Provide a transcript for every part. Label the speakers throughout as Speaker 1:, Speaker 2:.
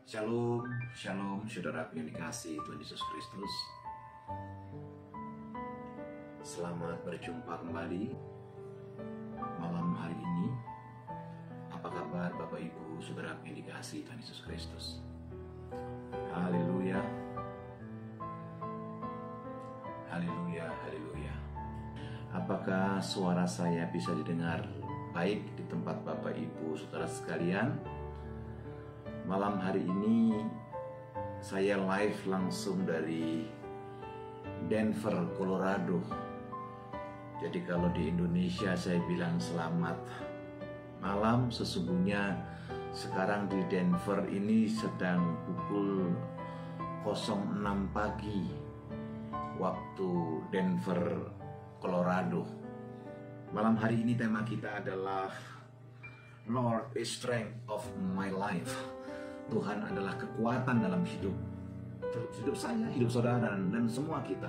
Speaker 1: Shalom, shalom saudara yang dikasihi Tuhan Yesus Kristus. Selamat berjumpa kembali malam hari ini. Apa kabar Bapak Ibu saudara yang dikasihi Tuhan Yesus Kristus? Haleluya. Haleluya, haleluya. Apakah suara saya bisa didengar baik di tempat Bapak Ibu saudara sekalian? Malam hari ini saya live langsung dari Denver, Colorado. Jadi kalau di Indonesia saya bilang selamat malam, sesungguhnya sekarang di Denver ini sedang pukul 06 pagi waktu Denver, Colorado. Malam hari ini tema kita adalah Lord is strength of my life. Tuhan adalah kekuatan dalam hidup saya, hidup saudara, dan semua kita.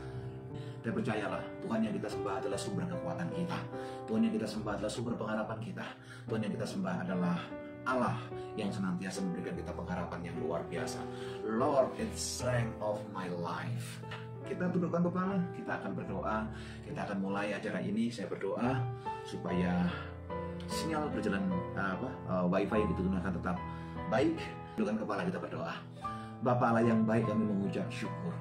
Speaker 1: Dan percayalah, Tuhan yang kita sembah adalah sumber kekuatan kita. Tuhan yang kita sembah adalah sumber pengharapan kita. Tuhan yang kita sembah adalah Allah yang senantiasa memberikan kita pengharapan yang luar biasa. Lord is strength of my life. Kita tundukkan kepala, kita akan berdoa. Kita akan mulai acara ini. Saya berdoa supaya sinyal berjalan wifi digunakan tetap baik. Tundukkan kepala, kita berdoa. Bapa Allah yang baik, kami mengucap syukur.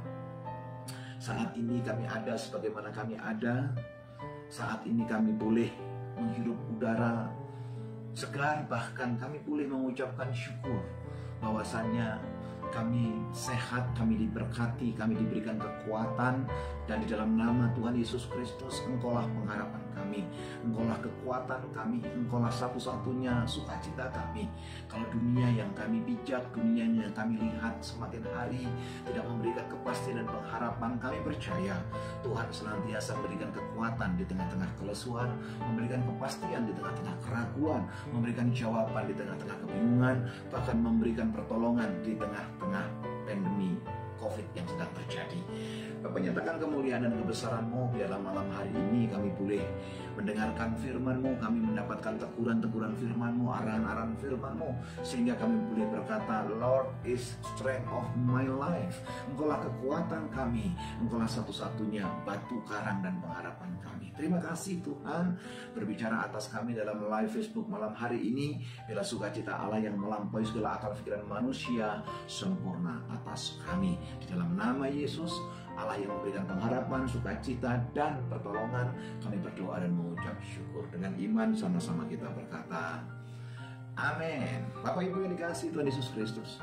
Speaker 1: Saat ini kami ada sebagaimana kami ada. Saat ini kami boleh menghirup udara segar, bahkan kami boleh mengucapkan syukur bahwasannya kami sehat, kami diberkati, kami diberikan kekuatan, dan di dalam nama Tuhan Yesus Kristus, Engkaulah pengharapan kami, Engkaulah kekuatan kami, Engkaulah satu-satunya sukacita kami. Kalau dunia yang kami bijak, dunia yang kami lihat semakin hari tidak memberikan kepastian dan pengharapan, kami percaya Tuhan senantiasa memberikan kekuatan di tengah-tengah kelesuan, memberikan kepastian di tengah-tengah keraguan, memberikan jawaban di tengah-tengah kebingungan, bahkan memberikan pertolongan di tengah-tengah pandemi COVID yang sedang terjadi. Bapak, nyatakan kemuliaan dan kebesaran-Mu. Biarlah malam hari ini kami boleh mendengarkan firman-Mu, kami mendapatkan teguran-teguran firman-Mu, arahan-arahan firman-Mu, sehingga kami boleh berkata, Lord is strength of my life. Engkaulah kekuatan kami, Engkaulah satu-satunya batu karang dan pengharapan kami. Terima kasih Tuhan, berbicara atas kami dalam live Facebook malam hari ini. Bila sukacita Allah yang melampaui segala akal pikiran manusia sempurna atas kami. Di dalam nama Yesus, Allah yang memberikan pengharapan, sukacita, dan pertolongan, kami berdoa dan mengucap syukur. Dengan iman sama-sama kita berkata, amin. Bapak Ibu yang dikasihi Tuhan Yesus Kristus,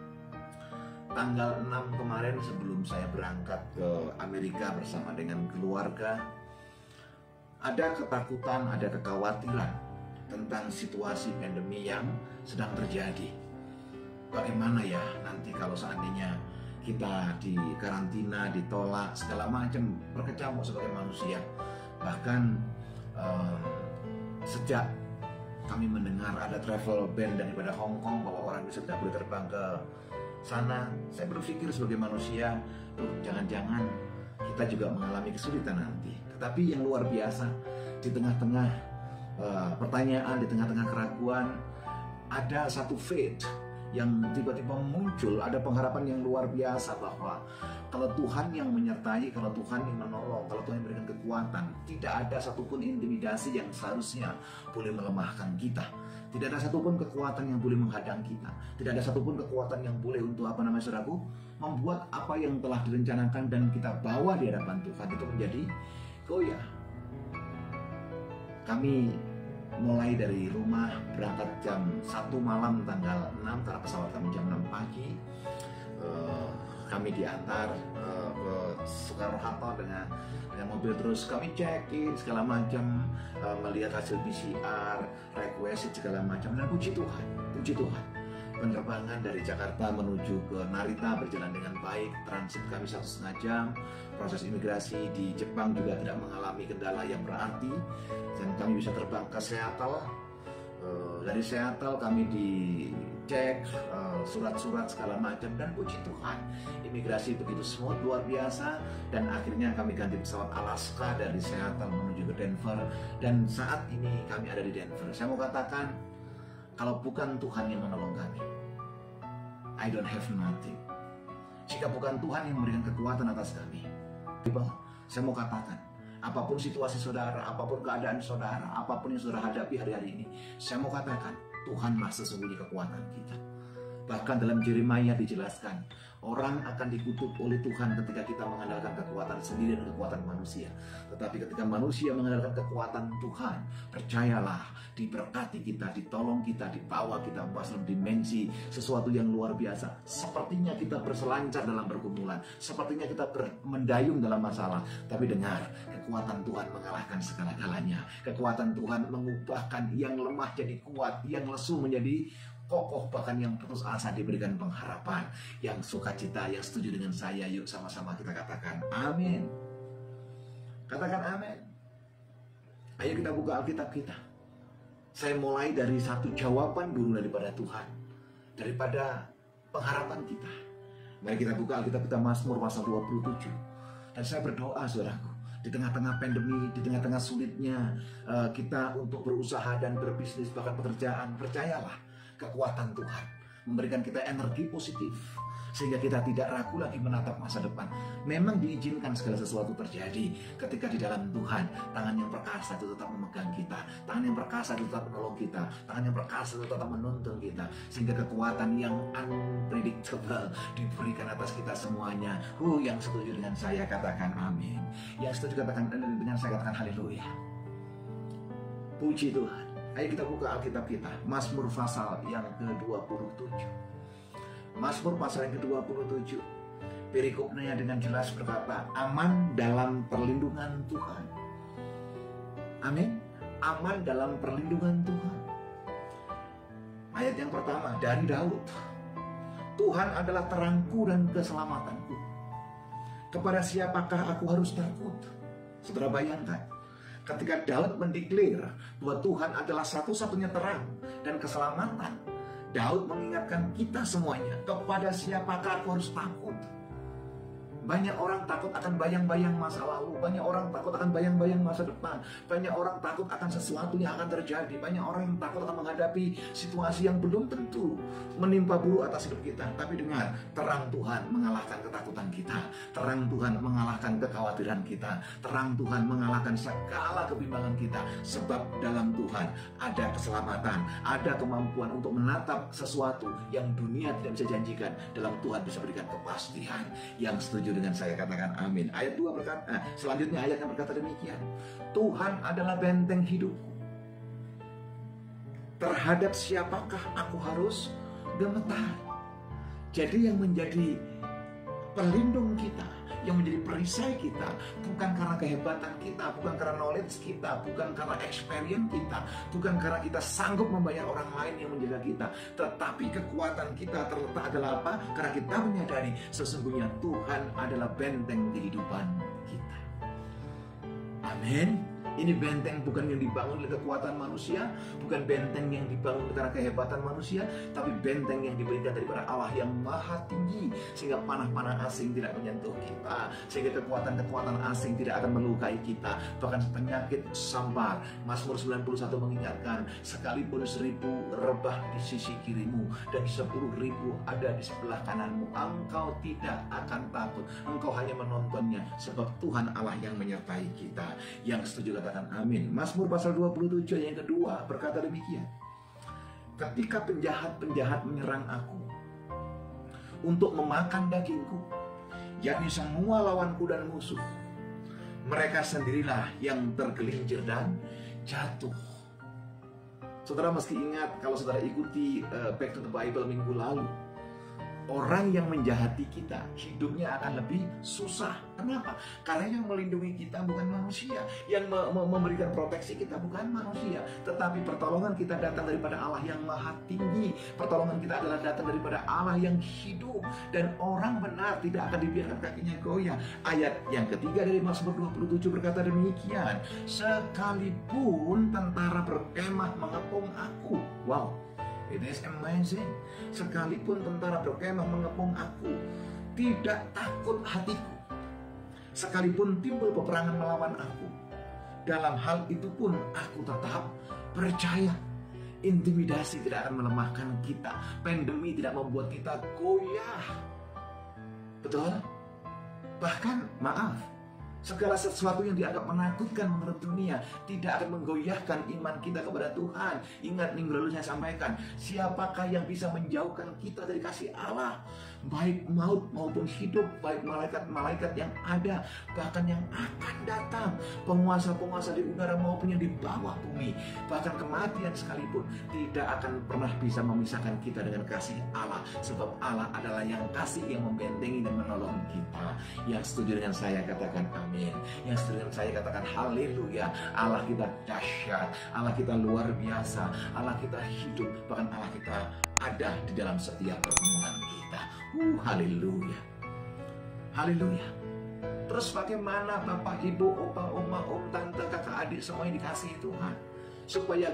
Speaker 1: tanggal 6 kemarin sebelum saya berangkat ke Amerika bersama dengan keluarga, ada ketakutan, ada kekhawatiran tentang situasi pandemi yang sedang terjadi. Bagaimana ya nanti kalau seandainya kita di karantina, ditolak, segala macam, berkecamuk sebagai manusia. Bahkan sejak kami mendengar ada travel ban daripada Hong Kong bahwa orang bisa tidak boleh terbang ke sana, saya berpikir sebagai manusia, jangan-jangan kita juga mengalami kesulitan nanti. Tetapi yang luar biasa, di tengah-tengah pertanyaan, di tengah-tengah keraguan, ada satu faith yang tiba-tiba muncul, ada pengharapan yang luar biasa bahwa kalau Tuhan yang menyertai, kalau Tuhan yang menolong, kalau Tuhan yang memberikan kekuatan, tidak ada satupun intimidasi yang seharusnya boleh melemahkan kita. Tidak ada satupun kekuatan yang boleh menghadang kita. Tidak ada satupun kekuatan yang boleh untuk saudaraku, membuat apa yang telah direncanakan dan kita bawa di hadapan Tuhan itu menjadi goyah. Kami mulai dari rumah berangkat jam 1 malam tanggal 6 karena pesawat kami jam 6 pagi. Kami diantar ke Soekarno-Hatta dengan mobil, terus kami check-in segala macam, melihat hasil PCR, request segala macam, dan puji Tuhan, penerbangan dari Jakarta menuju ke Narita berjalan dengan baik. Transit kami 1,5 jam. Proses imigrasi di Jepang juga tidak mengalami kendala yang berarti, dan kami bisa terbang ke Seattle. Dari Seattle kami dicek surat-surat segala macam, dan puji Tuhan imigrasi begitu smooth, luar biasa. Dan akhirnya kami ganti pesawat Alaska dari Seattle menuju ke Denver, dan saat ini kami ada di Denver. Saya mau katakan, kalau bukan Tuhan yang menolong kami, I don't have nothing. Jika bukan Tuhan yang memberikan kekuatan atas kami. Saya mau katakan, apapun situasi saudara, apapun keadaan saudara, apapun yang saudara hadapi hari-hari ini, saya mau katakan, Tuhanlah sesungguhnya kekuatan kita. Bahkan dalam Yeremia dijelaskan, orang akan dikutuk oleh Tuhan ketika kita mengandalkan kekuatan sendiri dan kekuatan manusia. Tetapi ketika manusia mengandalkan kekuatan Tuhan, percayalah, diberkati kita, ditolong kita, dibawa kita dalam dimensi sesuatu yang luar biasa. Sepertinya kita berselancar dalam pergumulan, sepertinya kita mendayung dalam masalah. Tapi dengar, kekuatan Tuhan mengalahkan segala-galanya. Kekuatan Tuhan mengubahkan yang lemah jadi kuat, yang lesu menjadi kokoh, bahkan yang putus asa diberikan pengharapan. Yang sukacita, yang setuju dengan saya, yuk sama-sama kita katakan amin. Katakan amin. Ayo kita buka Alkitab kita. Saya mulai dari satu jawaban dulu daripada Tuhan, daripada pengharapan kita. Mari kita buka Alkitab kita, Mazmur pasal 27. Dan saya berdoa saudaraku, di tengah-tengah pandemi, di tengah-tengah sulitnya kita untuk berusaha dan berbisnis, bahkan pekerjaan, percayalah, kekuatan Tuhan memberikan kita energi positif sehingga kita tidak ragu lagi menatap masa depan. Memang diizinkan segala sesuatu terjadi ketika di dalam Tuhan, tangan yang perkasa itu tetap memegang kita, tangan yang perkasa itu tetap menolong kita, tangan yang perkasa itu tetap menuntun kita, sehingga kekuatan yang unpredictable diberikan atas kita semuanya. Yang setuju dengan saya katakan amin. Yang setuju dengan saya katakan haleluya. Puji Tuhan. Ayo kita buka Alkitab kita, Mazmur pasal yang ke-27. Mazmur pasal yang ke-27. Perikopnya dengan jelas berkata, aman dalam perlindungan Tuhan. Amin. Aman dalam perlindungan Tuhan. Ayat yang pertama dari Daud. Tuhan adalah terangku dan keselamatanku. Kepada siapakah aku harus takut? Saudara bayangkan, ketika Daud mendeklar bahwa Tuhan adalah satu-satunya terang dan keselamatan, Daud mengingatkan kita semuanya, kepada siapakah aku harus takut? Banyak orang takut akan bayang-bayang masa lalu, banyak orang takut akan bayang-bayang masa depan, banyak orang takut akan sesuatu yang akan terjadi, banyak orang yang takut akan menghadapi situasi yang belum tentu menimpa buruk atas hidup kita. Tapi dengar, terang Tuhan mengalahkan ketakutan kita, terang Tuhan mengalahkan kekhawatiran kita, terang Tuhan mengalahkan segala kebimbangan kita. Sebab dalam Tuhan ada keselamatan, ada kemampuan untuk menatap sesuatu yang dunia tidak bisa janjikan. Dalam Tuhan bisa berikan kepastian. Yang setuju dengan saya katakan amin. Ayat 2 berkata, selanjutnya ayatnya berkata demikian, Tuhan adalah benteng hidupku. Terhadap siapakah aku harus gemetar? Jadi yang menjadi pelindung kita, yang menjadi perisai kita, bukan karena kehebatan kita, bukan karena knowledge kita, bukan karena experience kita, bukan karena kita sanggup membayar orang lain yang menjaga kita, tetapi kekuatan kita terletak adalah apa? Karena kita menyadari sesungguhnya Tuhan adalah benteng kehidupan kita. Amin. Ini benteng bukan yang dibangun oleh kekuatan manusia, bukan benteng yang dibangun karena kehebatan manusia, tapi benteng yang diberikan daripada Allah yang maha tinggi, sehingga panah-panah asing tidak menyentuh kita, sehingga kekuatan-kekuatan asing tidak akan melukai kita, bahkan penyakit sampar. Mazmur 91 mengingatkan, sekalipun 1000 rebah di sisi kirimu dan 10.000 ada di sebelah kananmu, engkau tidak akan takut, engkau hanya menontonnya, sebab Tuhan Allah yang menyertai kita. Yang setuju katakan amin. Mazmur pasal 27 yang kedua berkata demikian, ketika penjahat-penjahat menyerang aku untuk memakan dagingku, yakni semua lawanku dan musuh, mereka sendirilah yang tergelincir dan jatuh. Saudara mesti ingat, kalau saudara ikuti Back to the Bible minggu lalu, orang yang menjahati kita hidupnya akan lebih susah. Kenapa? Karena yang melindungi kita bukan manusia, yang memberikan proteksi kita bukan manusia, tetapi pertolongan kita datang daripada Allah yang maha tinggi. Pertolongan kita adalah datang daripada Allah yang hidup, dan orang benar tidak akan dibiarkan kakinya goyah. Ayat yang ketiga dari Mazmur 27 berkata demikian, sekalipun tentara berkemah mengepung aku. Wow, it is amazing. Sekalipun tentara berkemah mengepung aku, tidak takut hatiku. Sekalipun timbul peperangan melawan aku, dalam hal itu pun aku tetap percaya. Intimidasi tidak akan melemahkan kita. Pandemi tidak membuat kita goyah. Betul? Bahkan, maaf, segala sesuatu yang dianggap menakutkan menurut dunia tidak akan menggoyahkan iman kita kepada Tuhan. Ingat, minggu lalu saya sampaikan, siapakah yang bisa menjauhkan kita dari kasih Allah? Baik maut maupun hidup, baik malaikat-malaikat yang ada, bahkan yang akan datang, penguasa-penguasa di udara maupun yang di bawah bumi, bahkan kematian sekalipun tidak akan pernah bisa memisahkan kita dengan kasih Allah. Sebab Allah adalah yang kasih, yang membentengi dan menolong kita. Yang setuju dengan saya katakan amin. Yang setuju dengan saya katakan haleluya. Allah kita dahsyat, Allah kita luar biasa, Allah kita hidup, bahkan Allah kita ada di dalam setiap pertemuan kita. Haleluya. Haleluya. Terus bagaimana Bapak, Ibu, Opa, Oma, Om, Tante, Kakak, Adik semuanya dikasihi Tuhan, supaya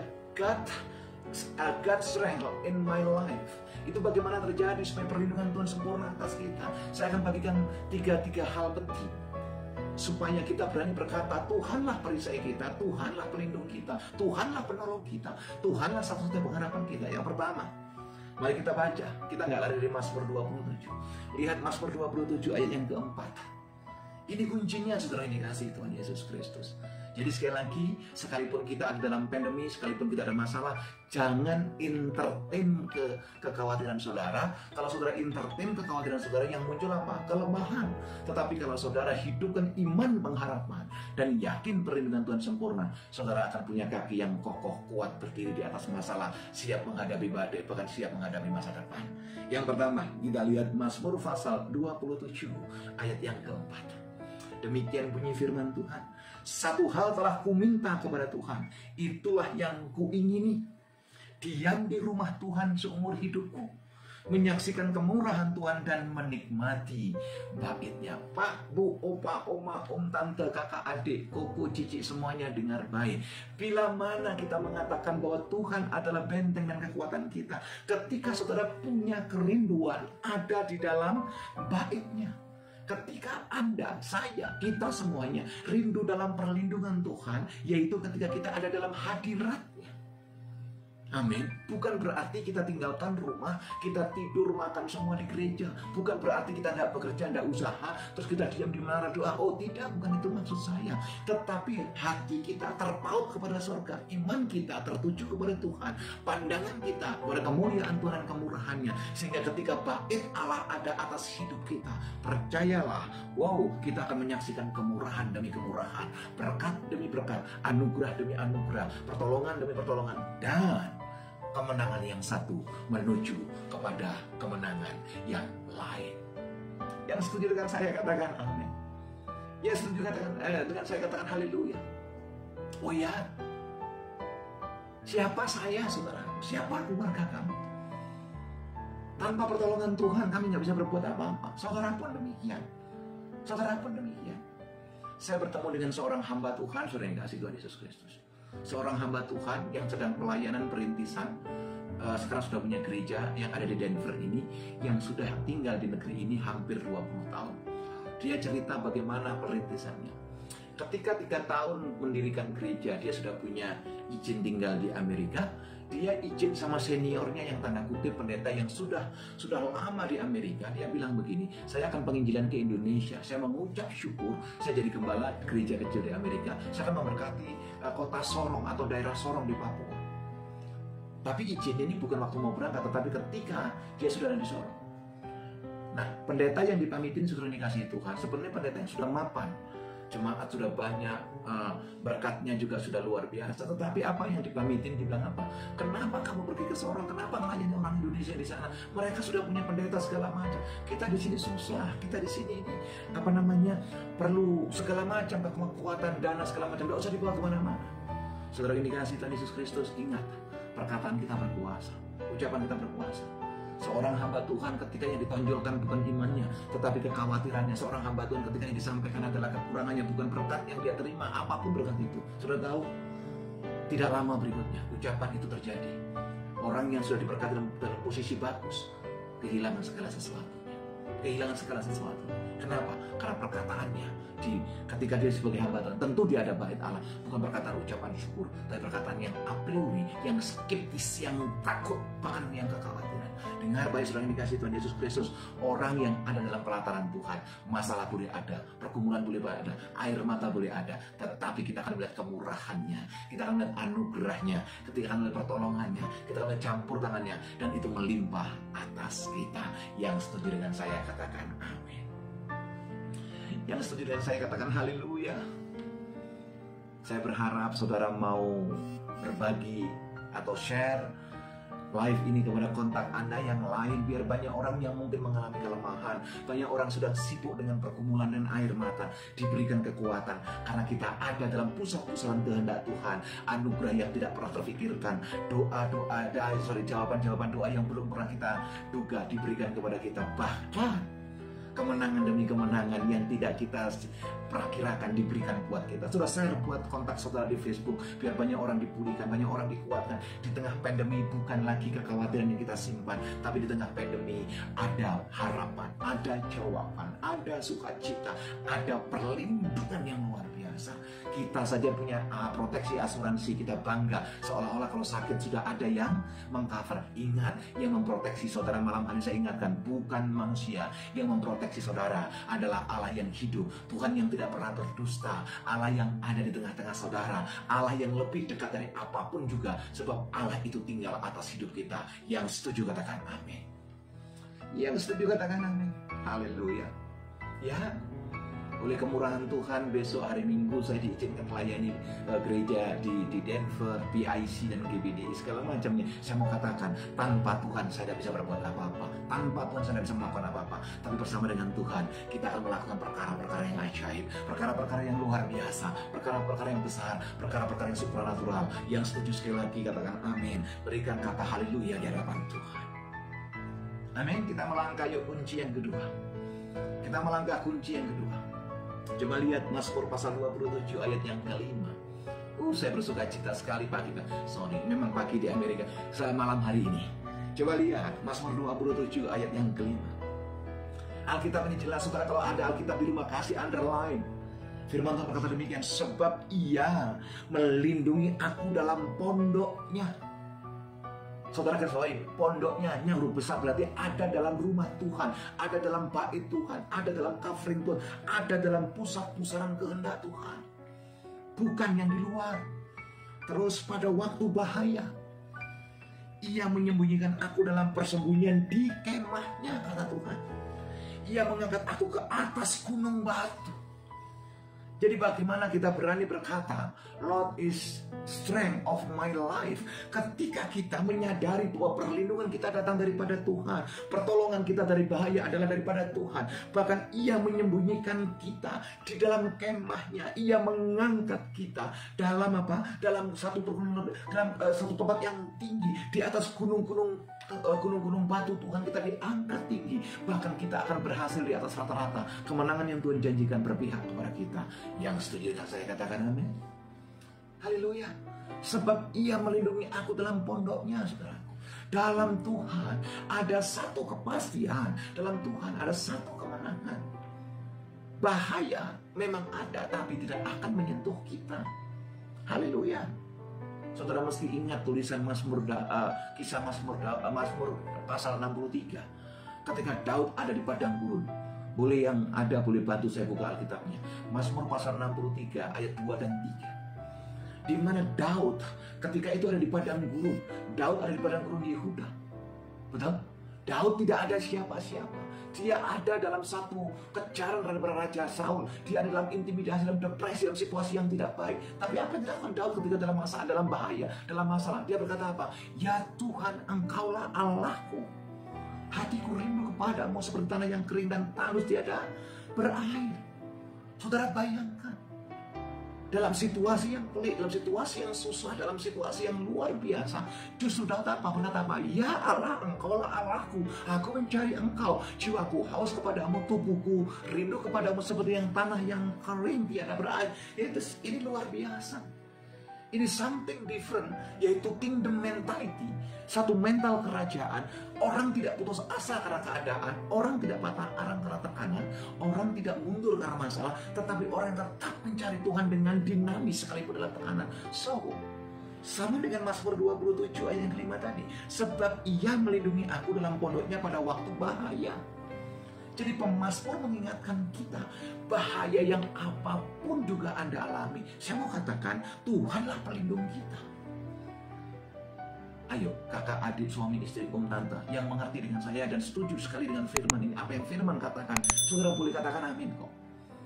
Speaker 1: God's strength in my life itu bagaimana terjadi supaya perlindungan Tuhan sempurna atas kita. Saya akan bagikan tiga hal penting supaya kita berani berkata, Tuhanlah perisai kita, Tuhanlah pelindung kita, Tuhanlah penolong kita, Tuhanlah satu-satunya pengharapan kita. Yang pertama, mari kita baca. Kita nggak lari dari Mazmur 27. Lihat Mazmur 27 ayat yang keempat. Ini kuncinya, saudara, ini kasih Tuhan Yesus Kristus. Jadi sekali lagi, sekalipun kita ada dalam pandemi, sekalipun kita ada masalah, jangan entertain kekhawatiran saudara. Kalau saudara entertain kekhawatiran saudara, yang muncul apa? Kelemahan. Tetapi kalau saudara hidupkan iman pengharapan dan yakin perlindungan Tuhan sempurna, saudara akan punya kaki yang kokoh, kuat, berdiri di atas masalah, siap menghadapi badai, bahkan siap menghadapi masa depan. Yang pertama, kita lihat Mazmur pasal 27 ayat yang keempat. Demikian bunyi firman Tuhan. Satu hal telah kuminta kepada Tuhan, itulah yang kuingini, diam di rumah Tuhan seumur hidupku, menyaksikan kemurahan Tuhan dan menikmati bait-Nya. Pak, Bu, Opa, Oma, Om, Tante, Kakak, Adik, Koko, Cici, semuanya dengar baik. Bila mana kita mengatakan bahwa Tuhan adalah benteng dan kekuatan kita, ketika saudara punya kerinduan ada di dalam bait-Nya. Ketika Anda, saya, kita semuanya rindu dalam perlindungan Tuhan, yaitu ketika kita ada dalam hadirat-Nya. Amin. Bukan berarti kita tinggalkan rumah, kita tidur, makan semua di gereja. Bukan berarti kita tidak bekerja, tidak usaha, terus kita diam di mana doa. Oh tidak, bukan itu maksud saya. Tetapi hati kita terpaut kepada surga, iman kita tertuju kepada Tuhan, pandangan kita kepada kemuliaan Tuhan dan kemurahan-Nya. Sehingga ketika bait Allah ada atas hidup kita, percayalah, kita akan menyaksikan kemurahan demi kemurahan, berkat demi berkat, anugerah demi anugerah, pertolongan demi pertolongan, dan kemenangan yang satu menuju kepada kemenangan yang lain. Yang setuju dengan saya katakan amin. Yang setuju dengan saya katakan haleluya. Oh ya, siapa saya, saudara? Siapa keluarga kami? Tanpa pertolongan Tuhan kami nggak bisa berbuat apa-apa. Saudara pun demikian. Saudara pun demikian. Saya bertemu dengan seorang hamba Tuhan, saudara yang kasih Tuhan Yesus Kristus. Seorang hamba Tuhan yang sedang pelayanan perintisan, sekarang sudah punya gereja yang ada di Denver ini, yang sudah tinggal di negeri ini hampir 20 tahun. Dia cerita bagaimana perintisannya. Ketika 3 tahun mendirikan gereja, dia sudah punya izin tinggal di Amerika. Dia izin sama seniornya yang tanda kutip pendeta yang sudah lama di Amerika. Dia bilang begini, saya akan penginjilan ke Indonesia. Saya mengucap syukur, saya jadi gembala gereja kecil di Amerika. Saya akan memberkati kota Sorong atau daerah Sorong di Papua. Tapi izin ini bukan waktu mau berangkat, tetapi ketika dia sudah ada di Sorong. Nah, pendeta yang dipamitin sudah dikasih Tuhan, sebenarnya pendeta yang sudah mapan. Jemaat sudah banyak, berkatnya juga sudah luar biasa. Tetapi apa yang dipamitin, dibilang apa? Kenapa kamu pergi ke Sorong? Kenapa melayani orang Indonesia di sana? Mereka sudah punya pendeta segala macam. Kita di sini susah. Kita di sini ini perlu segala macam kekuatan, dana segala macam. Tidak usah dibawa kemana-mana. Saudara ini kasih Tuhan Yesus Kristus, ingat, perkataan kita berkuasa, ucapan kita berkuasa. Seorang hamba Tuhan ketika yang ditonjolkan bukan imannya, tetapi kekhawatirannya. Seorang hamba Tuhan ketika yang disampaikan adalah kekurangannya, bukan berkat yang dia terima, apapun berkat itu. Sudah tahu, tidak lama berikutnya ucapan itu terjadi. Orang yang sudah diberkati dalam posisi bagus kehilangan segala sesuatunya. kehilangan segala sesuatu. Kenapa? Karena perkataannya ketika dia sebagai hamba Tuhan, tentu dia ada bait Allah, bukan perkataan ucapan syukur, tapi perkataan yang a priori, yang skeptis, yang takut, bahkan yang kekhawatiran. Dengar baik saudara yang dikasih Tuhan Yesus Kristus, orang yang ada dalam pelataran Tuhan, masalah boleh ada, pergumulan boleh ada, air mata boleh ada, tetapi kita akan melihat kemurahannya, kita akan melihat anugerahnya, kita akan melihat pertolongannya, kita akan melihat campur tangannya, dan itu melimpah atas kita. Yang setuju dengan saya katakan amin. Yang setuju dengan saya katakan haleluya. Saya berharap saudara mau berbagi atau share live ini kepada kontak Anda yang lain, biar banyak orang yang mungkin mengalami kelemahan, banyak orang sudah sibuk dengan pergumulan dan air mata, diberikan kekuatan karena kita ada dalam pusat-pusaran kehendak Tuhan, anugerah yang tidak pernah terfikirkan, jawaban-jawaban doa yang belum pernah kita duga diberikan kepada kita, bahkan kemenangan demi kemenangan yang tidak kita perakirakan diberikan buat kita. Sudah share buat kontak saudara di Facebook, biar banyak orang dipulihkan, banyak orang dikuatkan. Di tengah pandemi bukan lagi kekhawatiran yang kita simpan, tapi di tengah pandemi ada harapan, ada jawaban, ada sukacita, ada perlindungan yang luar biasa. Kita saja punya proteksi asuransi, kita bangga seolah-olah kalau sakit sudah ada yang mengcover. Ingat, yang memproteksi saudara malam hari saya ingatkan, bukan manusia. Yang memproteksi saudara adalah Allah yang hidup, Tuhan yang tidak pernah berdusta, Allah yang ada di tengah-tengah saudara, Allah yang lebih dekat dari apapun juga, sebab Allah itu tinggal atas hidup kita. Yang setuju katakan amin. Yang setuju katakan amin. Haleluya. Ya, oleh kemurahan Tuhan, besok hari Minggu saya diizinkan melayani gereja di Denver, PIC dan GBDI segala macamnya. Saya mau katakan, tanpa Tuhan saya tidak bisa berbuat apa-apa, tanpa Tuhan saya tidak bisa melakukan apa-apa. Tapi bersama dengan Tuhan kita akan melakukan perkara-perkara yang ajaib, perkara-perkara yang luar biasa, perkara-perkara yang besar, perkara-perkara yang supranatural. Yang setuju sekali lagi katakan amin. Berikan kata haleluya di hadapan Tuhan. Amin. Kita melangkah yuk kunci yang kedua. Kita melangkah kunci yang kedua. Coba lihat Mazmur pasal 27 ayat yang kelima. Saya bersuka cita sekali pagi. Memang pagi di Amerika. Saya malam hari ini. Coba lihat Mazmur 27 ayat yang kelima. Alkitab ini jelas, saudara. Kalau ada Alkitab di rumah, kasih underline. Firman Tuhan berkata demikian, sebab Ia melindungi aku dalam pondoknya. Saudara ketahui, pondoknya huruf besar berarti ada dalam rumah Tuhan, ada dalam bait Tuhan, ada dalam covering Tuhan, ada dalam pusat-pusaran kehendak Tuhan, bukan yang di luar. Terus pada waktu bahaya, Ia menyembunyikan aku dalam persembunyian di kemahnya, kata Tuhan. Ia mengangkat aku ke atas gunung batu. Jadi bagaimana kita berani berkata, Lord is strength of my life, ketika kita menyadari bahwa perlindungan kita datang daripada Tuhan, pertolongan kita dari bahaya adalah daripada Tuhan. Bahkan Ia menyembunyikan kita di dalam kemahnya, Ia mengangkat kita dalam apa? Dalam satu tempat yang tinggi, di atas gunung-gunung batu. Tuhan kita diangkat tinggi, bahkan kita akan berhasil di atas rata-rata. Kemenangan yang Tuhan janjikan berpihak kepada kita. Yang setuju dengan saya katakan amin. Haleluya. Sebab Ia melindungi aku dalam pondoknya, saudaraku. Dalam Tuhan ada satu kepastian, dalam Tuhan ada satu kemenangan. Bahaya memang ada, tapi tidak akan menyentuh kita. Haleluya. Saudara mesti ingat tulisan kisah Mazmur pasal 63. Ketika Daud ada di padang gurun. Boleh yang ada, boleh bantu saya buka Alkitabnya. Mazmur pasal 63 ayat 2 dan 3. Di mana Daud ketika itu ada di padang gurun. Daud ada di padang gurun Yehuda. Betul? Daud tidak ada siapa-siapa. Dia ada dalam satu kejaran daripada Raja Saul. Dia ada dalam intimidasi, dalam depresi, dalam situasi yang tidak baik. Tapi apa yang dilakukan Daud ketika dalam masalah, dalam bahaya, dalam masalah? Dia berkata apa? Ya Tuhan, Engkaulah Allahku. Hatiku rindu kepadamu seperti tanah yang kering dan tandus tiada berair. Saudara bayangkan, dalam situasi yang pelik, dalam situasi yang susah, dalam situasi yang luar biasa, justru Daud berkata apa? Ya Allah, Engkaulah Allahku, aku mencari Engkau, jiwaku haus kepadamu, tubuhku rindu kepadamu seperti yang tanah yang kering tiada berair. Ini luar biasa. Ini something different, yaitu kingdom mentality. Satu mental kerajaan. Orang tidak putus asa karena keadaan, orang tidak patah arang karena tekanan, orang tidak mundur karena masalah, tetapi orang yang tetap mencari Tuhan dengan dinamis sekalipun dalam tekanan. So, sama dengan Mazmur 27 ayat yang kelima tadi. Sebab Ia melindungi aku dalam pondoknya pada waktu bahaya. Jadi pemazmur mengingatkan kita, bahaya yang apapun juga Anda alami, saya mau katakan Tuhanlah pelindung kita. Ayo kakak, adik, suami, istri, om, tante yang mengerti dengan saya dan setuju sekali dengan firman ini, apa yang firman katakan, saudara boleh katakan amin kok.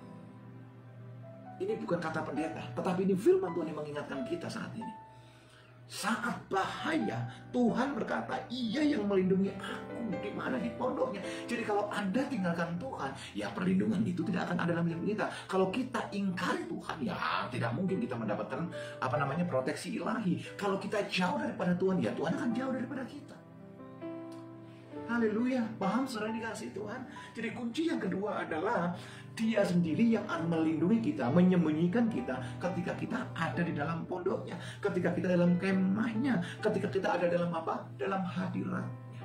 Speaker 1: Ini bukan kata pendeta, tetapi ini firman Tuhan yang mengingatkan kita saat ini. Saat bahaya, Tuhan berkata, Ia yang melindungi aku. Di mana? Di pondoknya. Jadi kalau Anda tinggalkan Tuhan, ya perlindungan itu tidak akan ada dalam hidup kita. Kalau kita ingkari Tuhan, ya tidak mungkin kita mendapatkan proteksi ilahi. Kalau kita jauh daripada Tuhan, ya Tuhan akan jauh daripada kita. Haleluya, paham saudara dikasih Tuhan. Jadi kunci yang kedua adalah Dia sendiri yang akan melindungi kita, menyembunyikan kita ketika kita ada di dalam pondoknya, ketika kita dalam kemahnya, ketika kita ada dalam apa? Dalam hadiratnya.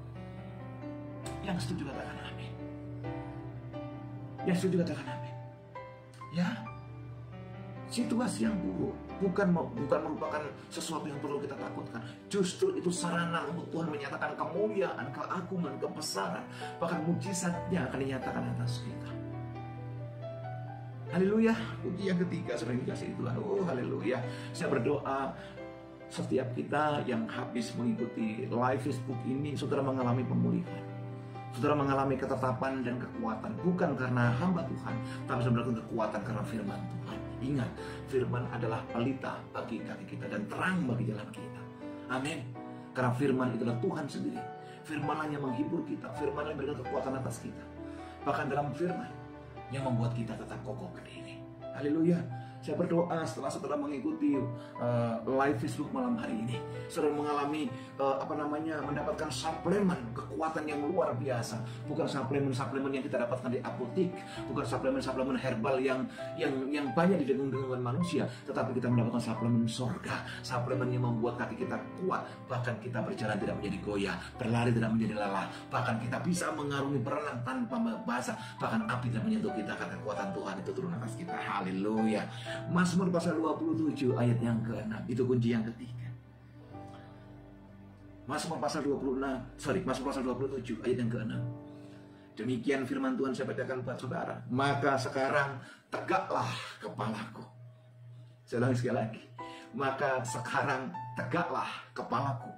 Speaker 1: Yang setuju katakan amin. Yang setuju katakan amin. Ya, situasi yang buruk bukan merupakan sesuatu yang perlu kita takutkan. Justru itu sarana untuk Tuhan menyatakan kemuliaan, keagungan, kebesaran, bahkan mujizatnya akan dinyatakan atas kita. Haleluya. Puji yang ketiga sering dikasih Tuhan. Oh haleluya. Saya berdoa setiap kita yang habis mengikuti live Facebook ini, saudara mengalami pemulihan. Saudara mengalami ketetapan dan kekuatan, bukan karena hamba Tuhan, tapi saudara kekuatan karena firman Tuhan. Ingat, firman adalah pelita bagi kaki kita dan terang bagi jalan kita. Amin. Karena firman itulah Tuhan sendiri. Firman yang menghibur kita, firman yang memberikan kekuatan atas kita. Bahkan dalam firman yang membuat kita tetap kokoh berdiri. Haleluya. Saya berdoa setelah saudara mengikuti live Facebook malam hari ini, saudara mengalami mendapatkan suplemen kekuatan yang luar biasa. Bukan suplemen yang kita dapatkan di apotek, bukan suplemen herbal yang banyak didengung-dengung manusia, tetapi kita mendapatkan suplemen surga, suplemen yang membuat kaki kita kuat, bahkan kita berjalan tidak menjadi goyah, berlari tidak menjadi lelah, bahkan kita bisa mengarungi berenang tanpa basah, bahkan api tidak menyentuh kita karena kekuatan Tuhan itu turun atas kita. Haleluya. Mazmur pasal 27 ayat yang ke-6, itu kunci yang ketiga. Mazmur pasal 27 ayat yang ke-6. Demikian firman Tuhan saya bacakan buat saudara. Maka sekarang tegaklah kepalaku. Saya ulangi sekali lagi. Maka sekarang tegaklah kepalaku,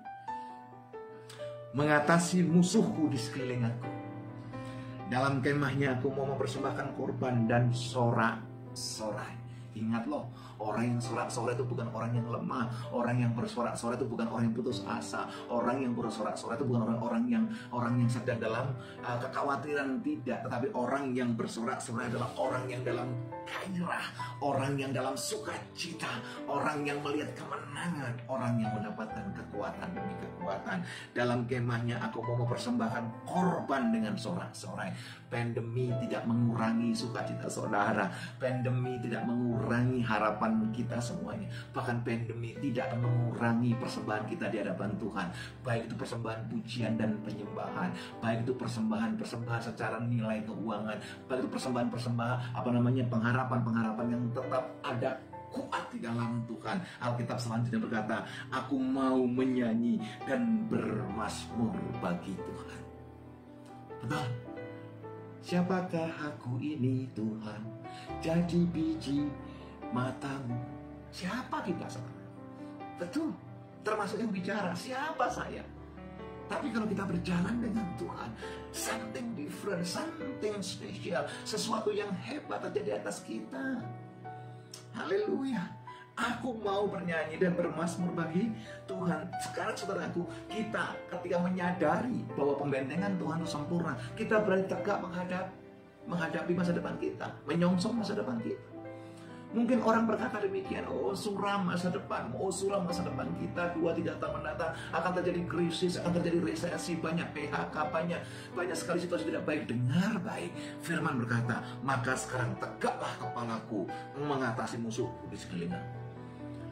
Speaker 1: mengatasi musuhku di sekeliling aku. Dalam kemahnya aku mau mempersembahkan korban dan sorak-sorai. Ingat loh, orang yang sorak-sorai itu bukan orang yang lemah. Orang yang bersorak-sorai itu bukan orang yang putus asa. Orang yang bersorak-sorai itu bukan orang yang sedang dalam kekhawatiran, tidak. Tetapi orang yang bersorak-sorai adalah orang yang dalam gairah, orang yang dalam sukacita, orang yang melihat kemenangan, orang yang mendapatkan kekuatan demi kekuatan. Dalam kemahnya aku mau mempersembahkan korban dengan sorak-sorai. Pandemi tidak mengurangi sukacita saudara. Pandemi tidak mengurangi harapan kita semuanya. Bahkan pandemi tidak mengurangi persembahan kita di hadapan Tuhan. Baik itu persembahan pujian dan penyembahan, baik itu persembahan secara nilai keuangan, baik itu persembahan pengharapan yang tetap ada kuat di dalam Tuhan. Alkitab selanjutnya berkata, aku mau menyanyi dan bermazmur bagi Tuhan. Betul. Siapakah aku ini Tuhan, jadi biji matamu? Siapa kita sekarang? Betul, termasuk yang bicara, siapa saya? Tapi kalau kita berjalan dengan Tuhan, something different, something special, sesuatu yang hebat terjadi atas kita. Haleluya. Aku mau bernyanyi dan bermazmur bagi Tuhan. Sekarang saudaraku, kita ketika menyadari bahwa pembentengan Tuhan itu sempurna, kita berani tegak menghadapi masa depan kita, menyongsong masa depan kita. Mungkin orang berkata demikian, oh suram masa depan kita 2-3 tahun mendatang akan terjadi krisis, akan terjadi resesi, banyak PHK, banyak sekali situasi tidak baik. Dengar baik, firman berkata, maka sekarang tegaklah kepalaku mengatasi musuhku di sekelilingku.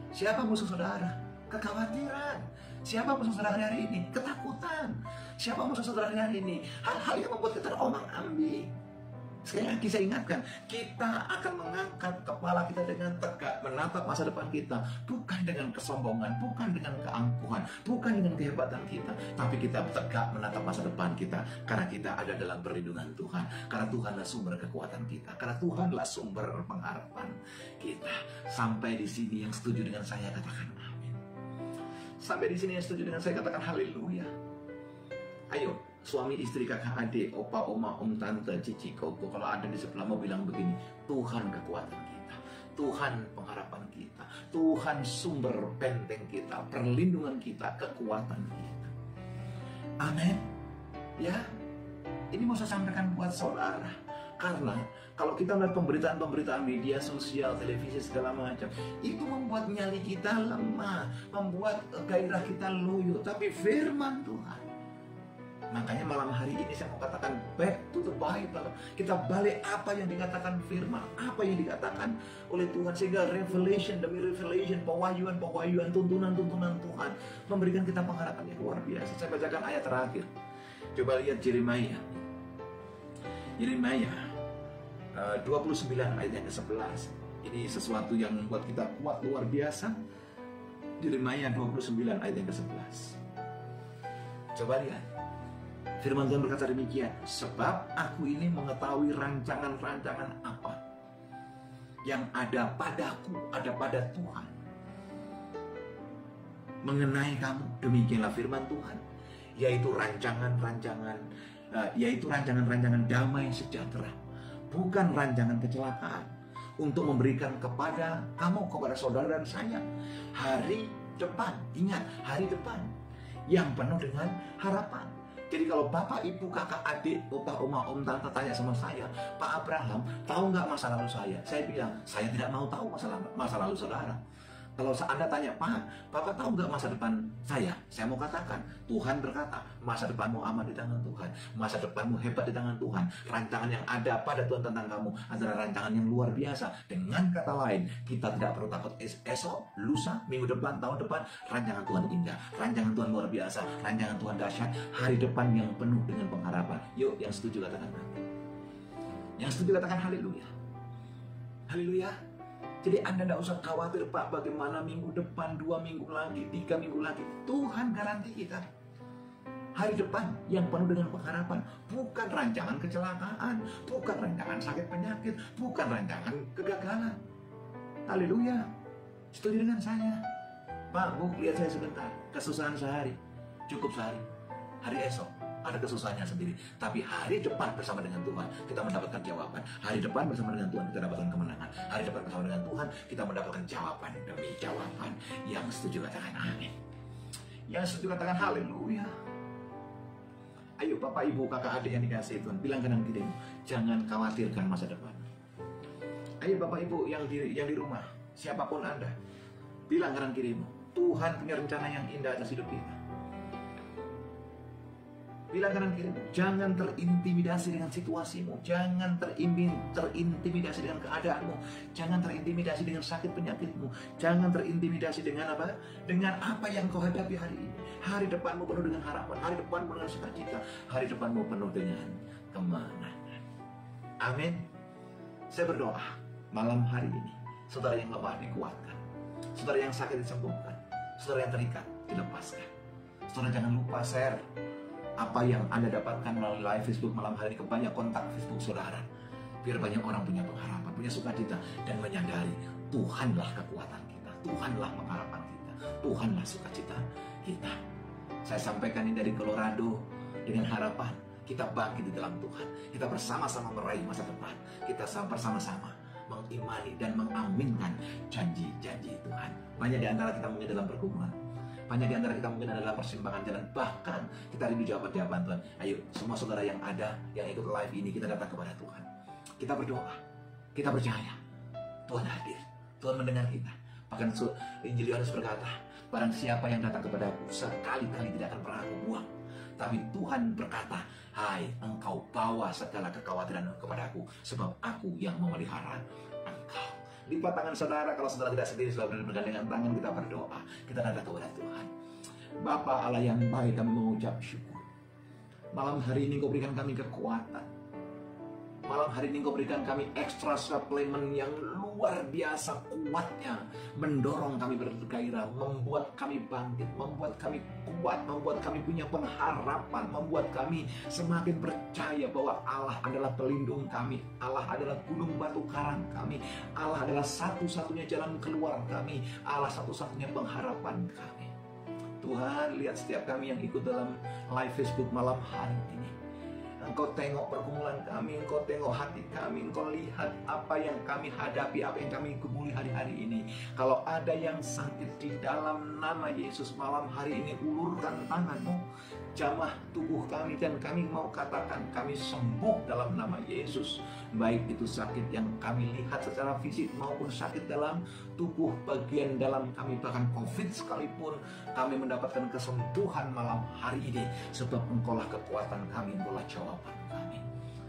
Speaker 1: Siapa musuh saudara? Kekhawatiran. Siapa musuh saudara hari ini? Ketakutan. Siapa musuh saudara hari ini? Hal-hal yang membuat kita terombang-ambing. Sekali lagi saya ingatkan, kita akan mengangkat kepala kita dengan tegak, menatap masa depan kita, bukan dengan kesombongan, bukan dengan keangkuhan, bukan dengan kehebatan kita, tapi kita tegak menatap masa depan kita, karena kita ada dalam perlindungan Tuhan, karena Tuhanlah sumber kekuatan kita, karena Tuhanlah sumber pengharapan kita. Sampai di sini yang setuju dengan saya katakan amin. Sampai di sini yang setuju dengan saya katakan haleluya. Ayo, suami, istri, kakak, adik, opa, oma, om, tante, cici, koko, kalau ada di sebelahmu bilang begini, Tuhan kekuatan kita, Tuhan pengharapan kita, Tuhan sumber benteng kita, perlindungan kita, kekuatan kita. Amin. Ya, ini mau saya sampaikan buat saudara. Karena kalau kita melihat pemberitaan-pemberitaan media sosial, televisi, segala macam, itu membuat nyali kita lemah, membuat gairah kita loyo. Tapi firman Tuhan, makanya malam hari ini saya mau katakan back to the Bible. Kita balik apa yang dikatakan firman, apa yang dikatakan oleh Tuhan, sehingga revelation demi revelation, pewahyuan, tuntunan Tuhan memberikan kita pengharapan yang luar biasa. Saya bacakan ayat terakhir. Coba lihat Yeremia 29 ayat yang ke-11. Ini sesuatu yang membuat kita kuat luar biasa. Yeremia 29 ayat yang ke-11. Coba lihat. Firman Tuhan berkata demikian, sebab aku ini mengetahui rancangan-rancangan apa yang ada padaku, ada pada Tuhan, mengenai kamu. Demikianlah firman Tuhan, yaitu rancangan-rancangan damai sejahtera, bukan rancangan kecelakaan, untuk memberikan kepada kamu, kepada saudara dan saya, hari depan. Ingat, hari depan yang penuh dengan harapan. Jadi kalau bapak, ibu, kakak, adik, opa, oma, om, tante tanya sama saya, Pak Abraham, tahu nggak masa lalu saya? Saya bilang, saya tidak mau tahu masa lalu saudara. Kalau Anda tanya, Pak, Bapak tahu nggak masa depan saya? Saya mau katakan, Tuhan berkata, masa depanmu aman di tangan Tuhan. Masa depanmu hebat di tangan Tuhan. Rancangan yang ada pada Tuhan tentang kamu adalah rancangan yang luar biasa. Dengan kata lain, kita tidak perlu takut esok, lusa, minggu depan, tahun depan. Rancangan Tuhan indah, rancangan Tuhan luar biasa, rancangan Tuhan dahsyat. Hari depan yang penuh dengan pengharapan. Yuk, yang setuju katakan amin. Yang setuju katakan haleluya. Haleluya. Jadi Anda tidak usah khawatir, Pak, bagaimana minggu depan, 2 minggu lagi, 3 minggu lagi. Tuhan garanti kita hari depan yang penuh dengan pengharapan. Bukan rancangan kecelakaan, bukan rancangan sakit penyakit, bukan rancangan kegagalan. Haleluya. Setuju dengan saya? Pak, Bu, lihat saya sebentar. Kesusahan sehari, cukup sehari. Hari esok ada kesusahannya sendiri, tapi hari depan bersama dengan Tuhan kita mendapatkan jawaban. Hari depan bersama dengan Tuhan kita dapatkan kemenangan. Hari depan bersama dengan Tuhan kita mendapatkan jawaban demi jawaban. Yang setuju katakan amin. Yang setuju katakan haleluya. Ayo bapak, ibu, kakak, adik yang dikasihi Tuhan, bilang kanan kirimu, jangan khawatirkan masa depan. Ayo bapak, ibu yang di rumah, siapapun Anda, bilang kanan kirimu, Tuhan punya rencana yang indah atas hidup kita. Bilang kanan kiri, jangan terintimidasi dengan situasimu, jangan terintimidasi dengan keadaanmu, jangan terintimidasi dengan sakit penyakitmu, jangan terintimidasi dengan apa? Dengan apa yang kau hadapi hari ini. Hari depanmu penuh dengan harapan, hari depanmu penuh dengan sukacita, hari depanmu penuh dengan kemenangan. Amin. Saya berdoa malam hari ini, saudara yang lemah dikuatkan, saudara yang sakit disembuhkan, saudara yang terikat dilepaskan. Saudara jangan lupa share apa yang Anda dapatkan melalui live Facebook malam hari ini ke banyak kontak Facebook saudara. Biar banyak orang punya pengharapan, punya sukacita, dan menyadari Tuhanlah kekuatan kita, Tuhanlah pengharapan kita, Tuhanlah sukacita kita. Saya sampaikan ini dari Colorado dengan harapan kita bangkit di dalam Tuhan. Kita bersama-sama meraih masa depan. Kita bersama-sama mengimani dan mengaminkan janji-janji Tuhan. Banyak di antara kita mungkin dalam pergumulan, banyak di antara kita mungkin adalah persimpangan jalan, bahkan kita rindu jawaban-jawaban Tuhan. Ayo, semua saudara yang ada, yang ikut live ini, kita datang kepada Tuhan. Kita berdoa, kita percaya Tuhan hadir, Tuhan mendengar kita. Bahkan Injil Yohanes berkata, barang siapa yang datang kepadaku, sekali-kali tidak akan pernah aku buang. Tapi Tuhan berkata, hai, engkau bawa segala kekhawatiran kepadaku, sebab aku yang memelihara engkau. Lipat tangan saudara, kalau saudara tidak sendiri, saudara bergandengan tangan, kita berdoa. Kita datang kepada Tuhan. Bapa Allah yang baik, kami mengucap syukur. Malam hari ini Kau berikan kami kekuatan. Malam hari ini Kau berikan kami ekstra suplemen yang luar biasa kuatnya, mendorong kami bergairah, membuat kami bangkit, membuat kami kuat, membuat kami punya pengharapan, membuat kami semakin percaya bahwa Allah adalah pelindung kami, Allah adalah gunung batu karang kami, Allah adalah satu-satunya jalan keluar kami, Allah satu-satunya pengharapan kami. Tuhan, lihat setiap kami yang ikut dalam live Facebook malam hari ini. Engkau tengok pergumulan kami, Engkau tengok hati kami, Engkau lihat apa yang kami hadapi, apa yang kami gumuli hari-hari ini. Kalau ada yang sakit, di dalam nama Yesus malam hari ini, ulurkan tangan-Mu, jamah tubuh kami, dan kami mau katakan kami sembuh dalam nama Yesus. Baik itu sakit yang kami lihat secara fisik maupun sakit dalam tubuh bagian dalam kami, bahkan COVID sekalipun, kami mendapatkan kesembuhan malam hari ini, sebab Engkaulah kekuatan kami, Engkaulah jawaban kami.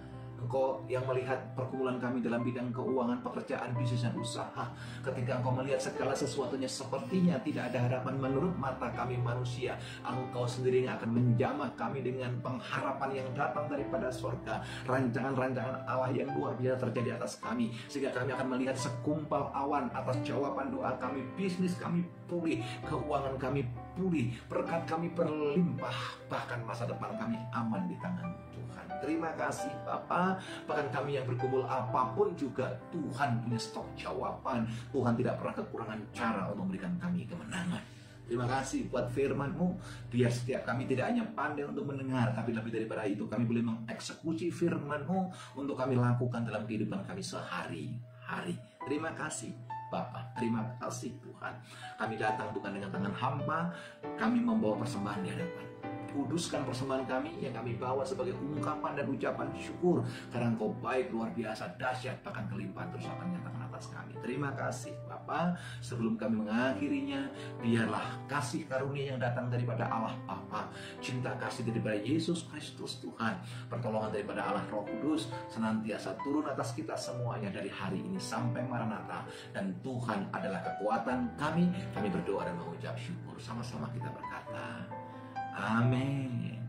Speaker 1: Engkau yang melihat pergumulan kami dalam bidang keuangan, pekerjaan, bisnis, dan usaha. Ketika Engkau melihat segala sesuatunya sepertinya tidak ada harapan menurut mata kami manusia, Engkau sendiri yang akan menjamah kami dengan pengharapan yang datang daripada surga. Rancangan-rancangan Allah yang luar biasa terjadi atas kami, sehingga kami akan melihat segumpal awan atas jawaban doa kami. Bisnis kami pulih, keuangan kami pulih, berkat kami berlimpah, bahkan masa depan kami aman di tangan Tuhan. Terima kasih Bapa. Bahkan kami yang bergumul apapun juga, Tuhan punya stok jawaban. Tuhan tidak pernah kekurangan cara untuk memberikan kami kemenangan. Terima kasih buat firman-Mu. Biar setiap kami tidak hanya pandai untuk mendengar, tapi lebih daripada itu kami boleh mengeksekusi firman-Mu untuk kami lakukan dalam kehidupan kami sehari-hari. Terima kasih Bapa, terima kasih Tuhan. Kami datang bukan dengan tangan hampa, kami membawa persembahan di hadapan. Kuduskan persembahan kami yang kami bawa sebagai ungkapan dan ucapan syukur, karena Engkau baik, luar biasa, dahsyat, bahkan kelimpahan terus akan nyatakan atas kami. Terima kasih Bapa. Sebelum kami mengakhirinya, biarlah kasih karunia yang datang daripada Allah Bapa, cinta kasih daripada Yesus Kristus Tuhan, pertolongan daripada Allah Roh Kudus senantiasa turun atas kita semuanya dari hari ini sampai Maranatha. Dan Tuhan adalah kekuatan kami. Kami berdoa dan mengucap syukur. Sama-sama kita berkata, amin.